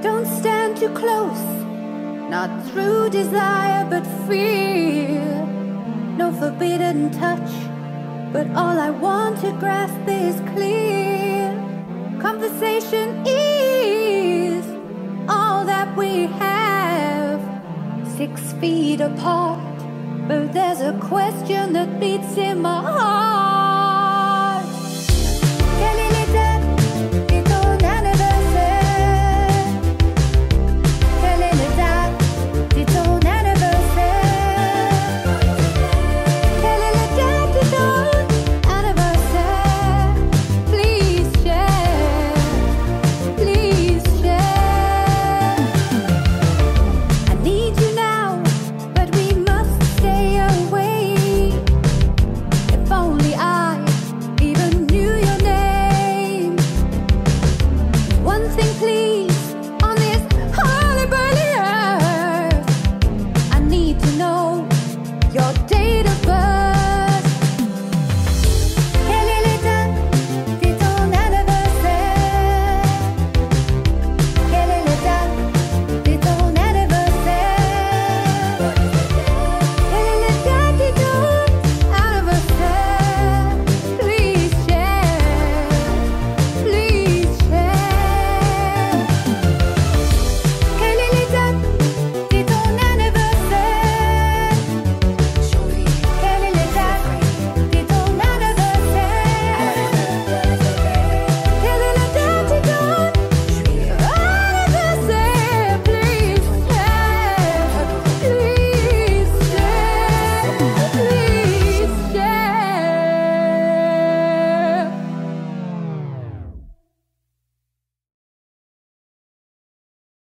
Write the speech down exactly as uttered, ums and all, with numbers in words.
Don't stand too close, not through desire but fear. No forbidden touch, but all I want to grasp is clear. Conversation is all that we have. Six feet apart, but there's a question that beats in my heart. Quelle est l'étape de ton anniversaire? Quelle est l'étape de ton anniversaire? Quelle est l'étape de ton anniversaire? Please share, please share. I need you now, but we must stay away. If only I even knew your name. One thing please,